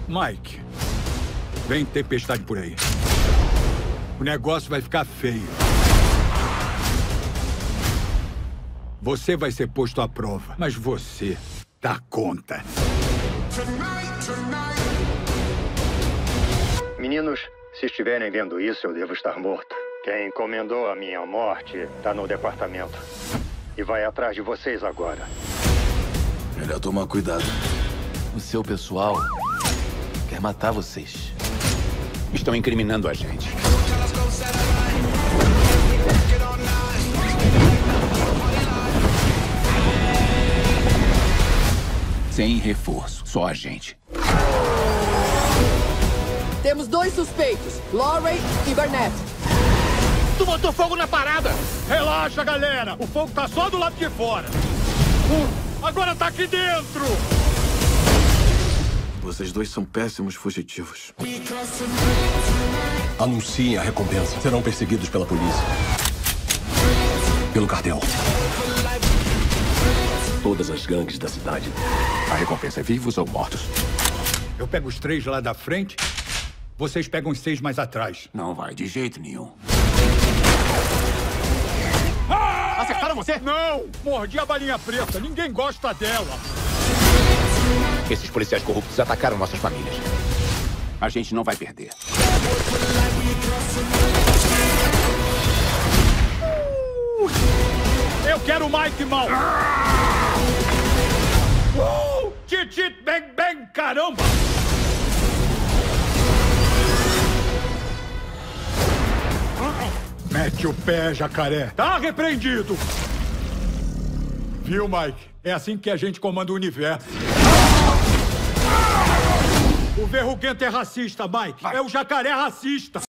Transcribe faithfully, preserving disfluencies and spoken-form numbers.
Mike, vem tempestade por aí. O negócio vai ficar feio. Você vai ser posto à prova, mas você dá conta. Meninos, se estiverem vendo isso, eu devo estar morto. Quem encomendou a minha morte está no departamento. E vai atrás de vocês agora. Melhor tomar cuidado. O seu pessoal quer matar vocês. Estão incriminando a gente. Sem reforço, só a gente. Temos dois suspeitos, Laurie e Burnett. Tu botou fogo na parada! Relaxa, galera! O fogo tá só do lado de fora. Uh, agora tá aqui dentro! Vocês dois são péssimos fugitivos. Anunciem a recompensa. Serão perseguidos pela polícia. Pelo cartel. Todas as gangues da cidade. A recompensa é vivos ou mortos? Eu pego os três lá da frente, vocês pegam os seis mais atrás. Não vai de jeito nenhum. Ah! Acertaram você? Não! Mordi a balinha preta. Ninguém gosta dela. Esses policiais corruptos atacaram nossas famílias. A gente não vai perder. Uh! Eu quero o Mike mal. Uh! Titi, bang, bang, caramba! Mete o pé, jacaré. Tá repreendido. Viu, Mike? É assim que a gente comanda o universo. O verruguento é racista, Mike. Vai. É o jacaré racista.